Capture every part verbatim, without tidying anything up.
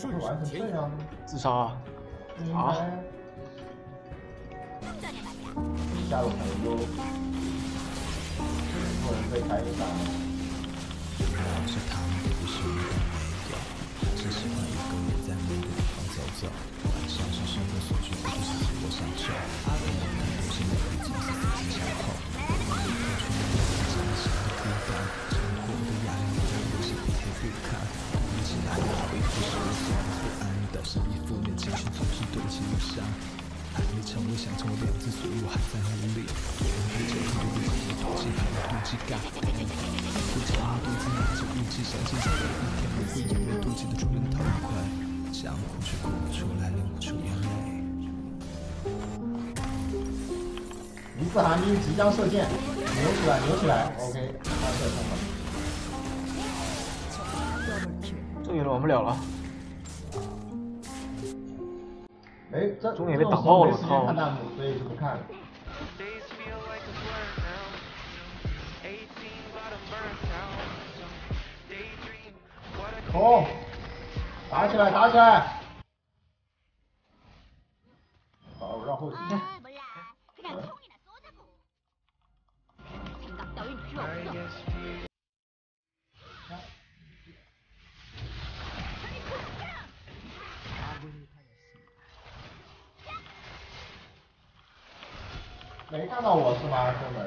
会完成这样？ 自杀啊！ 啊！下路可能就有人可以开一把。 是他们不是一般人有，只喜欢一个人在某个地方走走。晚上是生活所需，不就是自我享受？阿德蒙很多新的笔记是自己想后，我立刻去面对真实的孤单，生活的压力让我是疲惫不堪。鼓起来的好一副是我所的不安，导致一负面情绪总是堆积如山。还没成为想成为两次，所以我还在努力。别人对这一对自己的妒忌还有妒忌感，不仅要对自己的妒忌，相信总有一天我会因为妒忌的出人头地。想哭却哭不出来，流不出眼泪。 尼斯寒冰即将射箭，扭起来，扭起来 ，OK， 发射成功。 这个玩不了了。 哎，这终于被打爆了，操！ 看弹幕，所以就不看了。哦，打起来，打起来！好，让后期。没看到我是吗，哥们？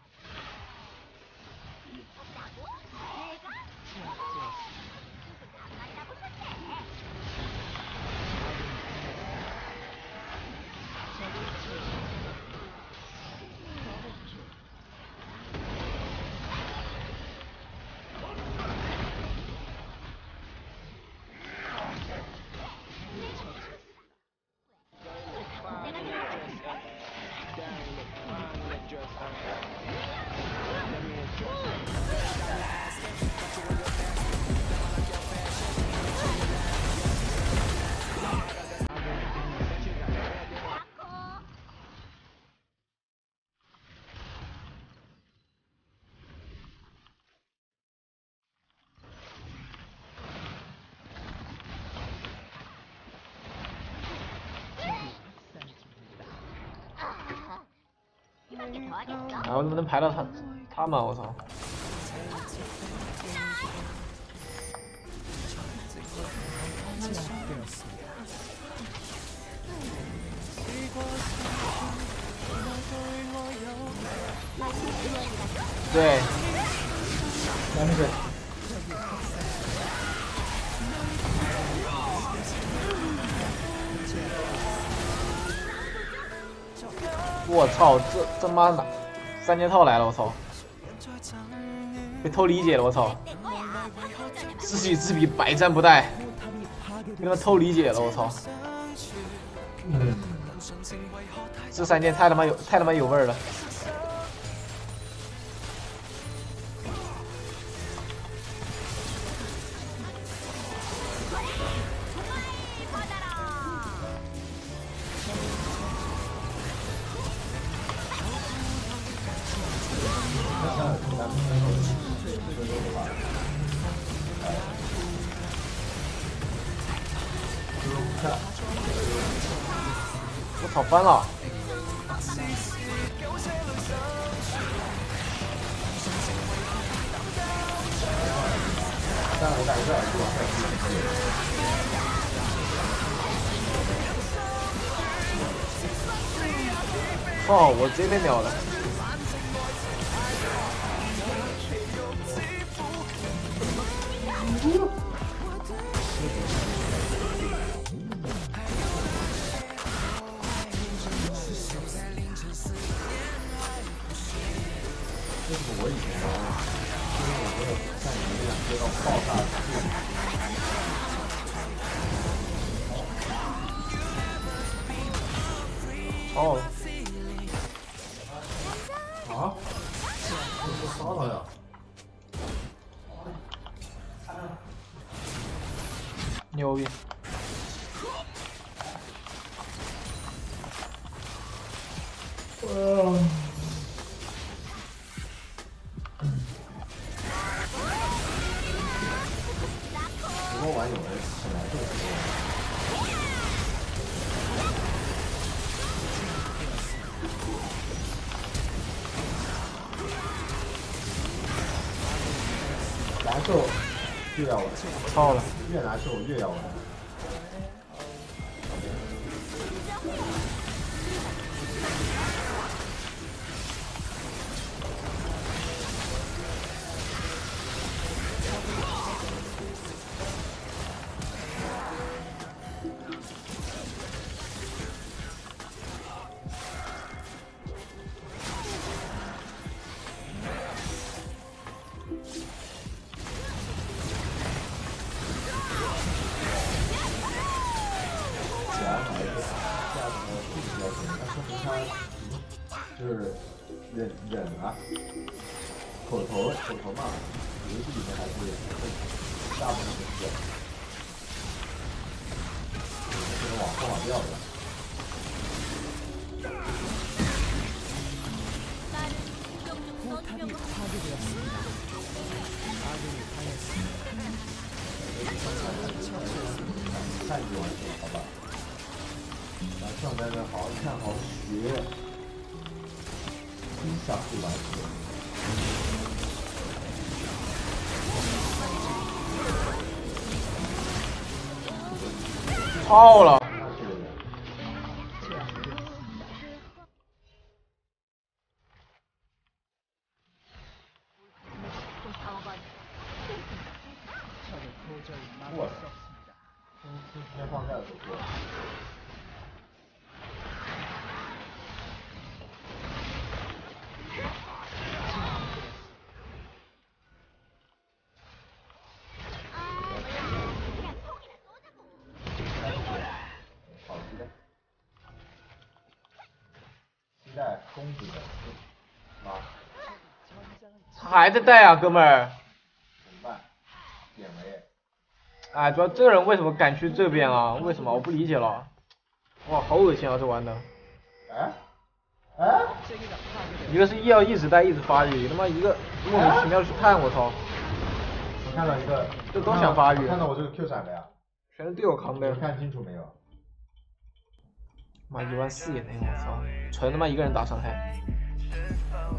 啊，我怎么能排到他他们？我操！对，那那个。我操，这这妈的三件套来了，我操！被偷理解了，我操！知己知彼，百战不殆，被他妈偷理解了，我操！ 嗯， 这三件太他妈有太他妈有味儿了。我操，翻了！ 但我感觉这耳机往上操，我直接被秒了。 这是我以前啊，就是我觉得像你们这样接到爆炸的哦。 啊？怎么杀他呀？ 牛逼！ 呃。直播玩有人本来就多。 受就要玩， 操了！ 越难受越要玩。就是忍忍啊，口头口头嘛，游戏里面还是大部分都是这种往后往掉的。看一完事，好吧？咱上在这好好看，好好学。真想去玩去。 操了！ 过了，今今天放假的时候过了。好期待，期待公主的啊！ 还在带啊，哥们儿！ 怎么办？点雷！ 哎，主要这个人为什么敢去这边啊？为什么？我不理解了。哇，好恶心啊，这玩的。 哎哎！ 一个是要一直带一直发育，他妈一个莫名其妙去探，我操！ 我看到一个， 这都想发育。 看到我这个 Q 闪没啊？ 全是队友扛的。 你看清楚没有？ 妈一万四也能，我操！纯他妈一个人打伤害。